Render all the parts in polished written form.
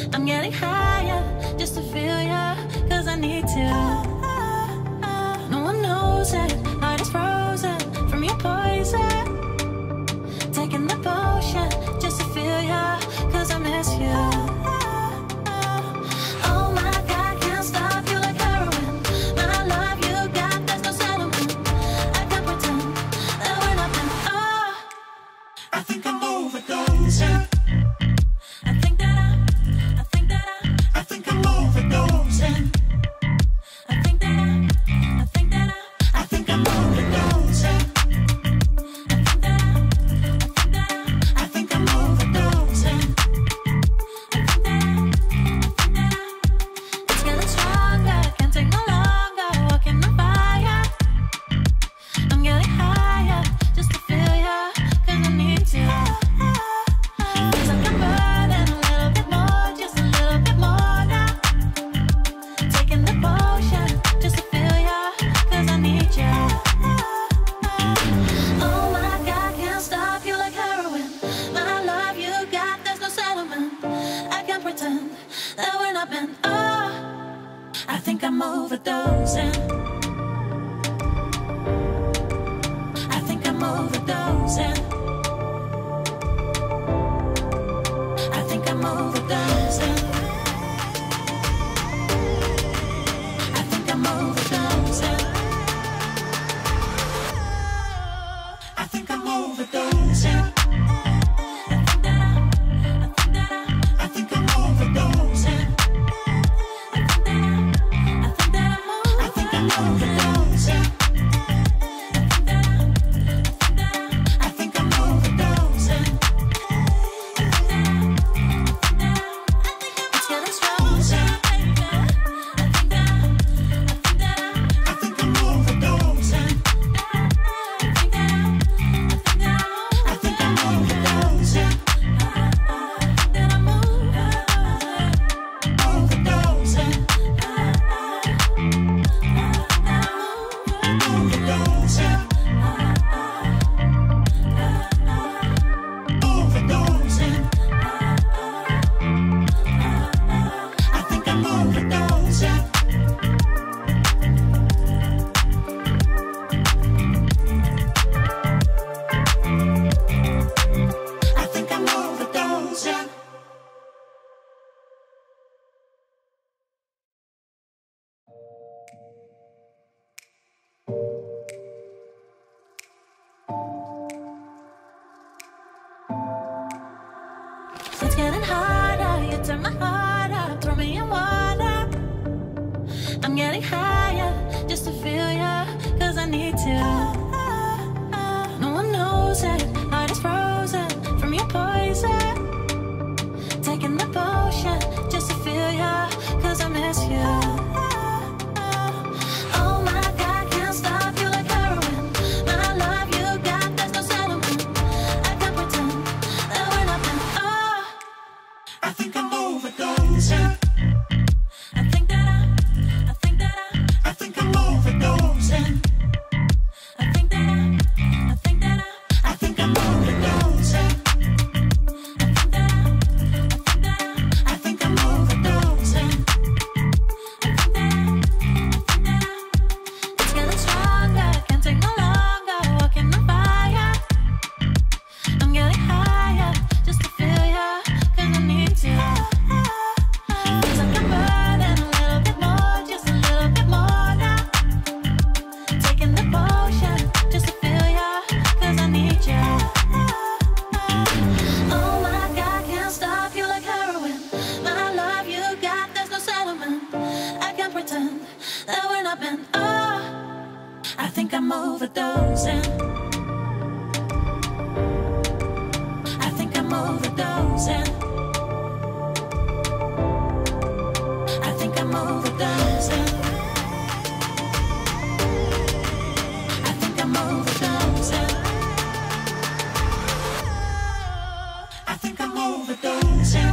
I'm getting higher just to feel ya, 'cause I need to. No one knows it, heart is frozen from your poison. Taking the potion just to feel ya, 'cause I miss you. Oh my God, can't stop you like heroin. My love you got, there's no settlement. I can't pretend that we're nothing. Oh, I think I'm overdosing. I think that I'm overdosing. I think I'm overdosing. I think that I'm overdosing. I think I'm overdosing. It's getting stronger, can't take no longer. Walking on fire. I'm getting higher just to feel ya, 'cause I need to. Feels like I'm burning a little bit more, just a little bit more now. Taking the potion just to feel ya, 'cause I need ya. Oh my God, can't stop you like heroin. My love you got, there's no settlement. I can't pretend that we're not meant. Oh, I think I'm overdosing. I think I'm overdosing. I think I'm overdosing. I think I'm overdosing. I think I'm overdosing. I think I'm overdosing. I think I'm overdosing. I think I'm overdosing. It's getting stronger. I think I'm overdosing. I think I'm overdosing. Overdosing. Overdosing. Overdosing. I think I'm overdosing. I think I'm overdosing. It's getting harder, you turn my heart up, throw me in water. I'm getting higher just to feel ya, 'cause I need to. No one knows it, heart is frozen from your poison. Taking the potion just to feel ya, 'cause I miss you. Oh my God, can't stop you like heroin. My love you got, there's no settlement. I can't pretend that we're nothing. Oh, I think I'm overdosing. I think that I'm overdosing. I think I'm overdosing. I think that I'm overdosing. I think I'm overdosing. I think I'm overdosing. It's getting stronger, can't take no longer. Walking on fire. I'm getting higher just to feel ya, 'cause I need to. Feels like I'm burning a little bit more, just a little bit more now. Taking the potion just to feel ya, 'cause I need ya. Oh my God, can't stop you like heroin. My love you got, there's no settlement. I can't pretend that we're not meant. Oh, I think I'm overdosing. I think I'm overdosing. I think I'm overdosing. I think I'm overdosing. I think I'm overdosing.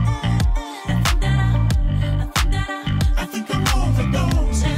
I think I'm overdosing.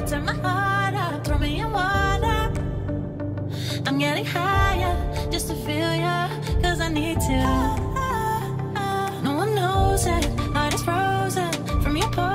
turn my heart up, throw me in water. I'm getting higher just to feel ya, 'cause I need to. No one knows it, heart is frozen from your